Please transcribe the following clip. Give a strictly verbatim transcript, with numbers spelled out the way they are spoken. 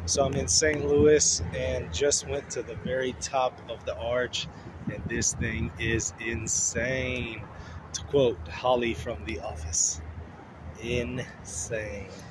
So I'm in Saint Louis and just went to the very top of the arch, and this thing is insane. To quote Holly from The Office, insane.